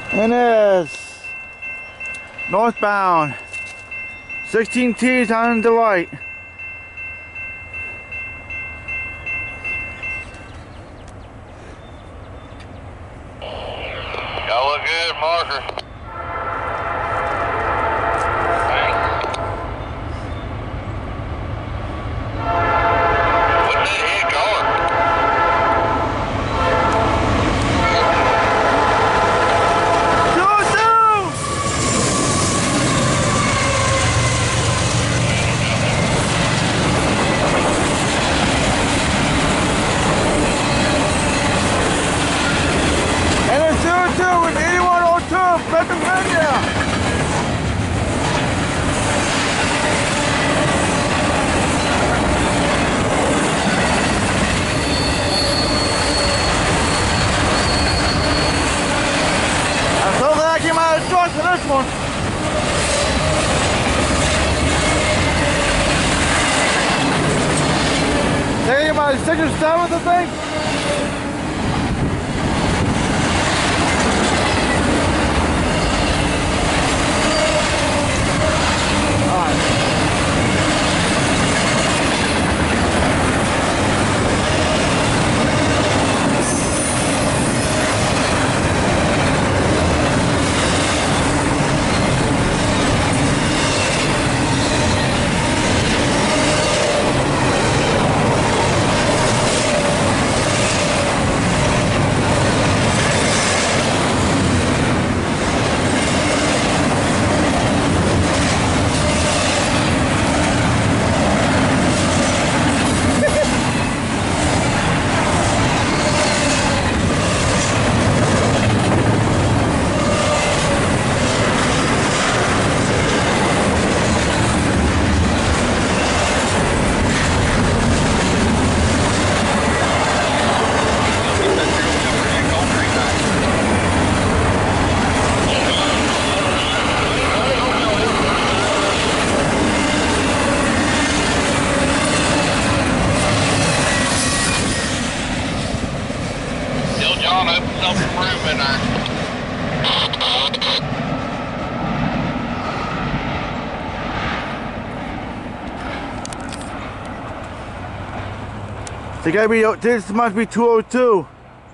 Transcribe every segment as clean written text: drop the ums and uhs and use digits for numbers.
And is northbound. 16 T's on the right. Y'all look good, marker. For this one. There you my 6 or 7th, I think. John, open self-improvement there. They gotta be, this must be 202.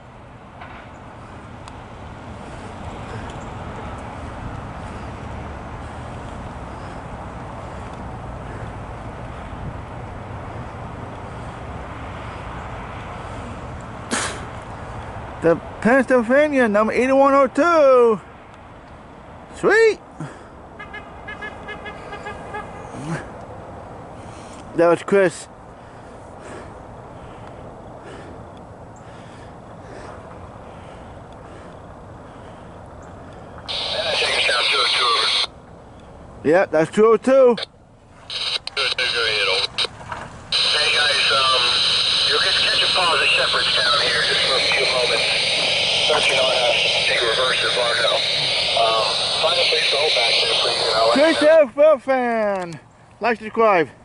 The Pennsylvania number 8102. Sweet. That was Chris. Yeah, that's 202. Good, hey guys, you'll get to catch a pause at Shepherdstown here just for a few moments. Searching on take a reverse at Largo. Find a place to hold back there, please. Chris F. Fan. Like, subscribe.